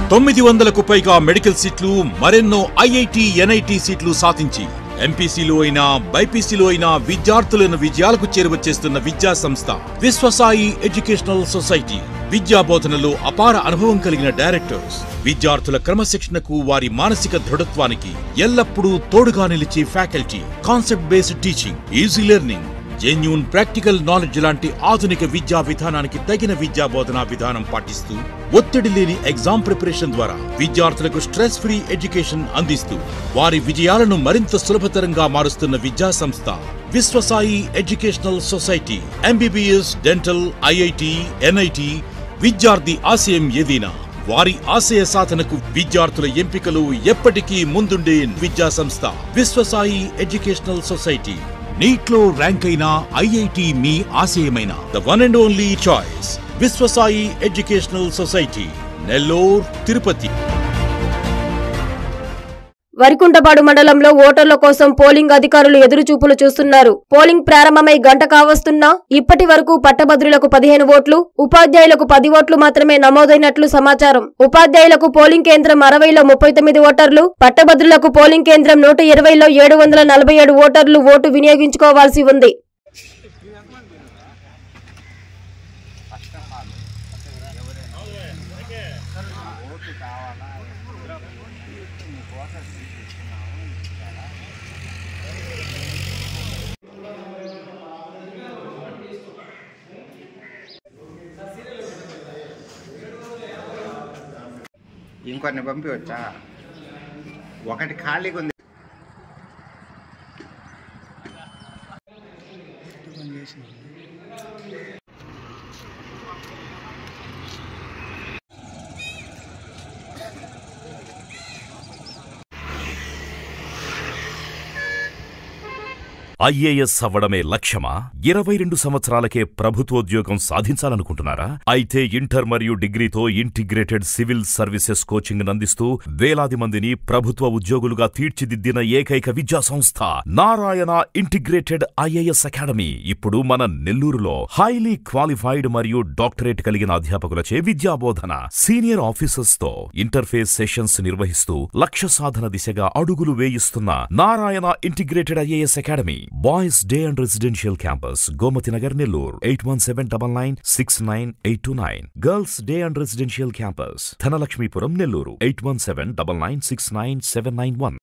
900కు పైగా మెడికల్ సీట్లు, మరెన్నో ఐఐటి, ఎన్ఐటి సీట్లు సాధించి ఎంపీసీలో అయినా బైపీసీలో అయినా విద్యార్థులను విజయాలకు చేరువచేస్తున్న విద్యా సంస్థ విశ్వసాయి ఎడ్యుకేషనల్ సొసైటీ. విద్యా బోధనలో అపార అనుభవం కలిగిన డైరెక్టర్స్ విద్యార్థుల క్రమశిక్షణకు, వారి మానసిక దృఢత్వానికి ఎల్లప్పుడూ తోడుగా నిలిచే faculty, concept based teaching, easy learning, genuine practical knowledge లాంటి ఆధునిక విద్యా విధానానికి తగిన విద్యా బోధనా విధానం పాటిస్తూ, ఒత్తిడి లేని ఎగ్జామ్ ప్రిపరేషన్ ద్వారా విద్యార్థులకు స్ట్రెస్ ఫ్రీ ఎడ్యుకేషన్ అందిస్తూ వారి విజయాలను మరింత సులభతరంగా మారుస్తున్న విద్యా సంస్థ Vishwasai educational society. MBBS, dental, IIT, NIT విద్యార్థి ఆశయం ఏదైనా వారి ఆశయ సాధనకు విద్యార్థుల ఎంపికలు ఎప్పటికీ ముందుండే విద్యా సంస్థ విశ్వసాయి ఎడ్యుకేషనల్ సొసైటీ. నీట్లో ర్యాంక్ అయిన ఐఐటి మీ ఆశయమైన the one and only choice Vishwasai educational society, Nellore, Tirupati. Varikuntapadu మండలంలో ఓటర్ల కోసం పోలింగ్ అధికారులు ఎదురుచూపులు చూస్తున్నారు. పోలింగ్ ప్రారంభమై గంట కావస్తున్నా ఇప్పటి వరకు పట్టభద్రులకు 15 ఓట్లు, ఉపాధ్యాయులకు 10 ఓట్లు మాత్రమే నమోదైనట్లు సమాచారం. ఉపాధ్యాయులకు పోలింగ్ కేంద్రం 60లో 39 ఓటర్లు, పట్టభద్రులకు పోలింగ్ కేంద్రం 120లో 747 ఓటర్లు ఓటు వినియోగించుకోవాల్సి ఉంది. ఇంకొన్ని పంపించవచ్చా? ఒకటి ఖాళీగా ఉంది. ఐఏఎస్ అవ్వడమే లక్ష్యమా? 22 సంవత్సరాలకే ప్రభుత్వోద్యోగం సాధించాలనుకుంటున్నారా? అయితే ఇంటర్ మరియు డిగ్రీతో ఇంటిగ్రేటెడ్ సివిల్ సర్వీసెస్ కోచింగ్ అందిస్తూ వేలాది మందిని ప్రభుత్వ ఉద్యోగులుగా తీర్చిదిద్దిన ఏకైక విద్యా సంస్థ నారాయణ ఇంటిగ్రేటెడ్ ఐఏఎస్ అకాడమీ ఇప్పుడు మన నెల్లూరులో హైలీ క్వాలిఫైడ్ మరియు డాక్టరేట్ కలిగిన అధ్యాపకులచే విద్యాబోధన, సీనియర్ ఆఫీసర్స్ తో ఇంటర్ఫేస్ సెషన్స్ నిర్వహిస్తూ లక్ష్య సాధన దిశగా అడుగులు వేయిస్తున్న Narayana integrated IAS academy. Boys Day and Residential Campus, Gomati Nagar, Nellore, 8179969829. Girls Day and Residential Campus, Thanalakshmipuram, Nellore, 8179969791.